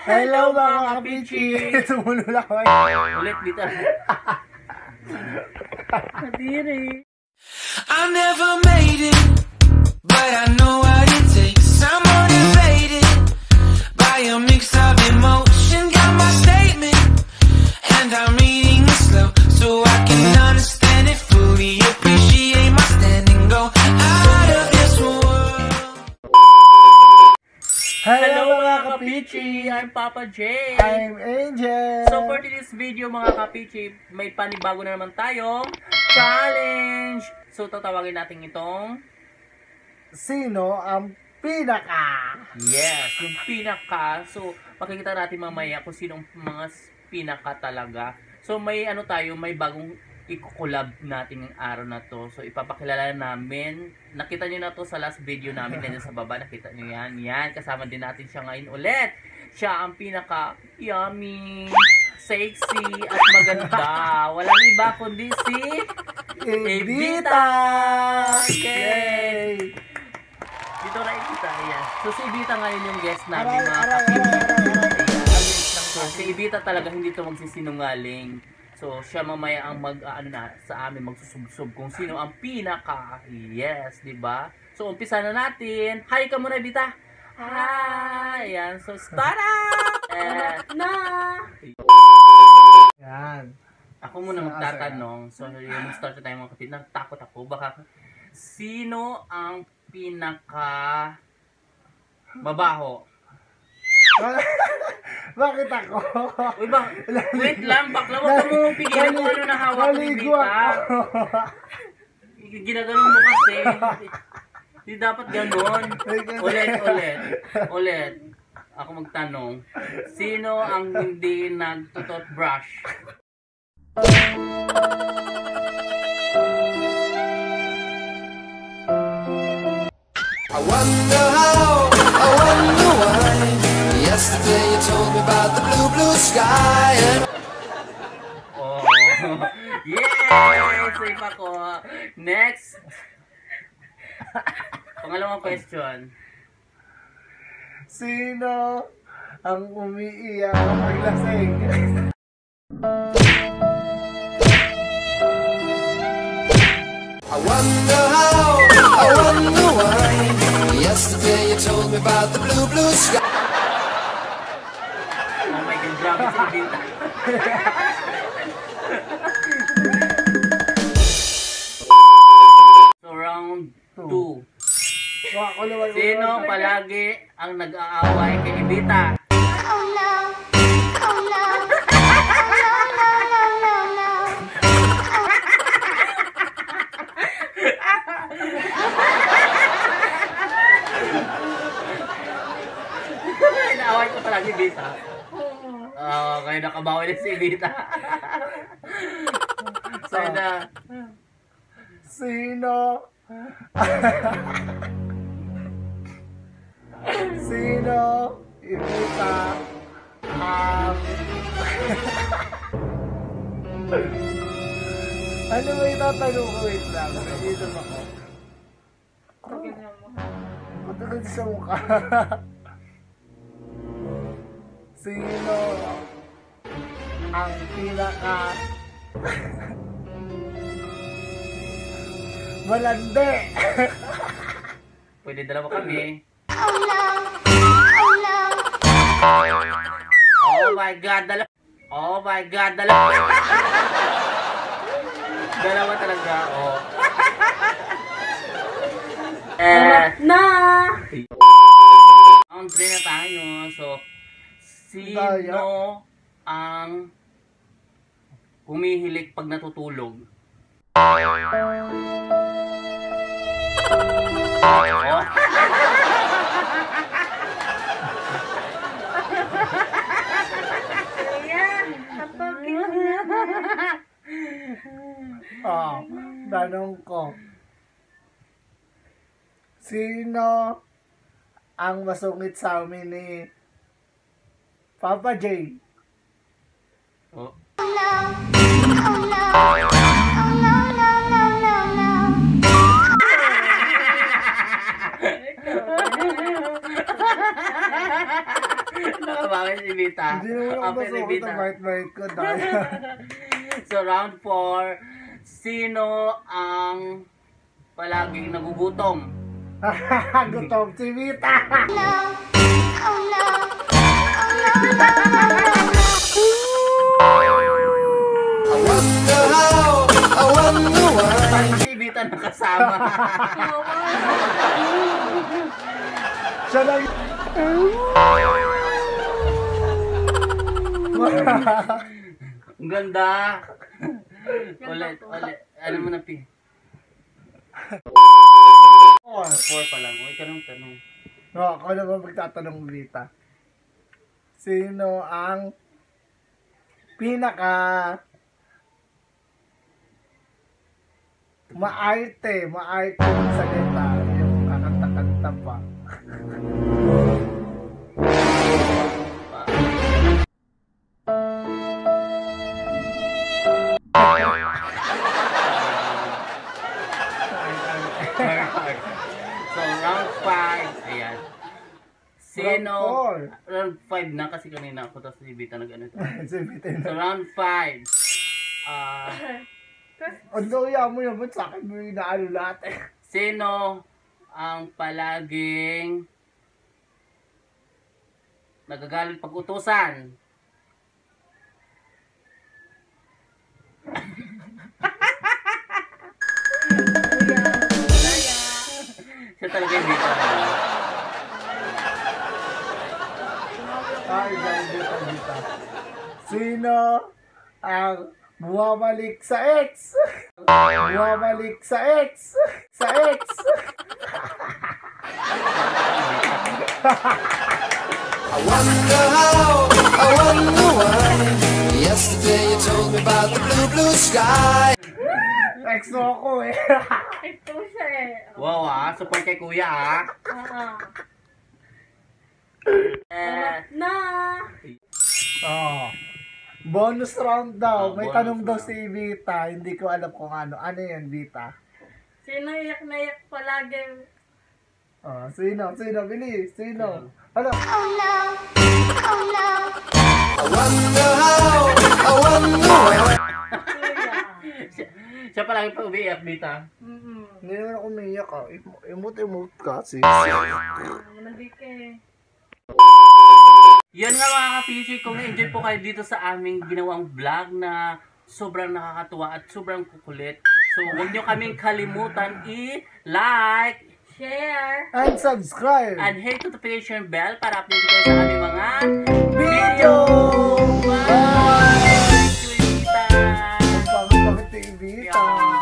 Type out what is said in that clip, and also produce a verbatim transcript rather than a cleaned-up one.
Hello mga kapichi! Tumulo lang ako. Ulit dito. Kadiri. I never made it, but I know what it takes. I'm motivated by a mix of emotion. Got my statement, and I'm reading it slow so I can understand it fully. Appreciate my standing, go out of this world. Hello mga kapichi! I'm Papa J. I'm Angel. So for this video mga kapichi, may panibago na naman tayong challenge. So tatawagin natin itong Sino ang pinaka? yes, yung pinaka. So makikita natin mamaya kung sino ang mga pinaka talaga. So may ano tayo, may bagong i-collab natin ng araw na to. So ipapakilala namin. Nakita nyo na to sa last video namin. Nandiyan sa baba, nakita nyo yan. Yan, kasama din natin siya ngayon ulit. Siya ang pinaka yummy, sexy, at maganda. Walang iba kundi si Evita! Yay! Dito na Evita, yan. So si Evita ngayon yung guest namin, mga kapichi. So si Evita talaga hindi to magsisinungaling. So, siya mamaya ang mag, uh, ano na, sa amin, magsusubsob kung sino ang pinaka. Yes, di ba? So, umpisa na natin. Hi ka muna, Vita. Hi! Ayan, so, start up! Eh, na! Yan. Ako muna magtatanong. So, yung start na tayo mga kapit. Natakot ako. Baka, sino ang pinaka mabaho? Bakit ako? Uy, ba? Wait lang, bakla. Huwag ka mo pigilan kung ano na hawak ni Vita. Ginaganon mo kasi. Hindi dapat ganon. Ulit, ulit. Ulit. Ako magtanong. Sino ang hindi nag-toothbrush? I wonder how, I wonder why. Yesterday you told me about the blue, blue sky and Oh, yes! Safe ako. Next. Pangalawang question. Sino ang umiiyak kapag lasing? I wonder how, I wonder why. Yesterday you told me about the blue, blue sky. Oh my God, grabe si Vita. So, round two. Ako naman. Sino palagi ang nag-aaway kay Vita? Oh no, oh no, oh no, no, no, no, no. Naaway ko palagi Vita. Oo, kaya nakabawi na si Vita. So, na. Sino? Sino? Ibita ang... Ano ba itatanong ko? Wait lang. Dito ako. Pagdagan sa mukha. Sino ang pinaka malandi? Pwede dalawa kami. Oh no, oh no. Oh my God, dalawa. Oh my God, dalawa. Dalawa talaga, oh. Eh, Na! on three na tayo. So, sino ang humihilik pag natutulog? Oh. Oh, tanong ko. Sino ang masungit sa amin ni Papa J? Oh. Oh no, oh no, oh no, no, no, no, no. Bakit si Vita? Hindi naman ako Ang pwede, masukot Vita. ang bait-bait ko dahil. So, round four. Sino ang palaging nagugutom? Gutom si Vita. No. Oh no. Oh no, no, no, no, no. Parang si Vita nakasama. Siya lang. Ang ganda. Ulit, ulit. Ano mo na, Pi? Four. Four pa lang. Uy, kanong tanong. No, ako naman magtatanong Vita. Sino ang pinaka maarte, maarte yung salita, yung kakanta-kanta pa. So, round five. Ayan. Sino? Round four. Round five na kasi kanina ako tapos si Vita nag-ano to. Si Vita So, na. round five. Ah, Ano kaya mo yun? Ba't sa akin mo yung inaano lahat eh? sino ang palaging nagagalit pag utusan? Siya talaga yung Vita. Ay, dahil Vita, Vita. Sino ang bumabalik sa ex? Bumabalik sa ex? Sa ex? I wonder how, I wonder why. Yesterday you told me about the blue, blue sky. Ex mo ako eh. Ito siya eh. Wow ah, support kay kuya ah. Oo. Eh, Na! Oh. Bonus round daw. Oh, May bonus tanong daw round. si Vita. Hindi ko alam kung ano. Ano yan, Vita? Sino iyak na iyak palagi? Oh, sino? Sino? Bilis. Sino? Ano? Oh no. Oh no. I wonder how, I wonder why. Kuya. siya, siya pala yung pag-umiiyak, Vita. Mm-mm. Hindi naman ako umiyak ah. Emo- Emote-emote kasi. Nandito ka eh. Yan nga mga ka-P C, kung na-enjoy po kayo dito sa aming ginawang vlog na sobrang nakakatuwa at sobrang kukulit. So, huwag nyo kaming kalimutan i-like Share! And subscribe! and hit notification bell para update kayo sa aming mga Video! Bye! Thank you, Vita! Pangit-pangit ni Vita.